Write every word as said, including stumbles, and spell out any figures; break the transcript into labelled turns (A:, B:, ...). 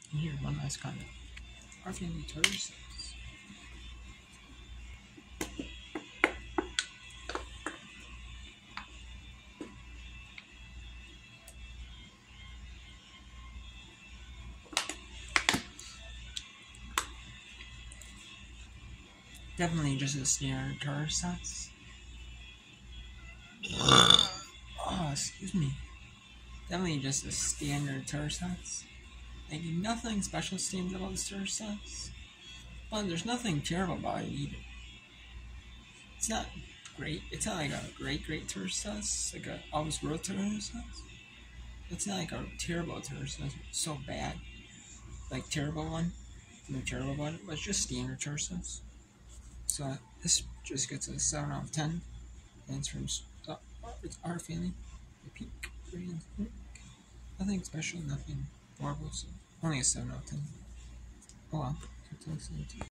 A: And here's one last comment. Our family Tarter says, definitely just a standard Tarter sauce. Oh, excuse me. Definitely just a standard Tartar sauce. Like, nothing special stands out about this Tartar sauce. But there's nothing terrible about it either. It's not great. It's not like a great, great Tartar sauce. Like a Always World Tartar sauce. It's not like a terrible Tartar sauce. It's so bad. Like, terrible one. No terrible about it. But it's just standard Tartar sauce. So, this just gets a seven out of ten. And it's from uh, it's our family. The Peak brand. Nothing special, nothing horrible, so only a seven out of ten. Oh well.